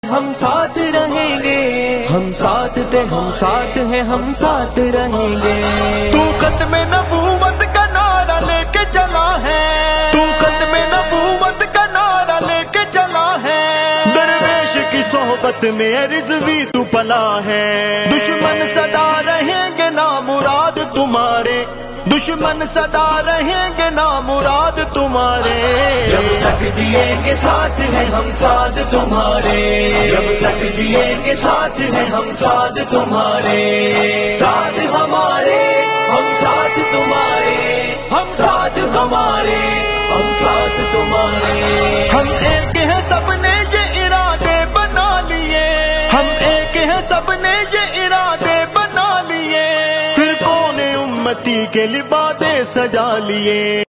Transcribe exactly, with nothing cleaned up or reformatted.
हम साथ रहेंगे, हम साथ थे हम साथ हैं हम साथ रहेंगे। तू खत्म नबूवत का नारा लेके चला है, तू खत्म नबूवत का नारा लेके चला है। दरवेश की सोहबत में रिज़वी तू पला है। दुश्मन सदा रहेंगे ना मुराद तुम्हारे, दुश्मन सदा रहेंगे ना मुराद तुम्हारे। जब तक जिएंगे साथ हैं हम साथ तुम्हारे, जब तक जिएंगे साथ हैं हम साथ तुम्हारे। साथ हमारे हम साथ तुम्हारे, हम साथ हमारे हम साथ तुम्हारे। हम एक हैं सबने ये इरादे बना लिए, हम एक हैं सबने ये इरादे बना लिए। फिर कौन उम्मती के लिबासे सजा लिए।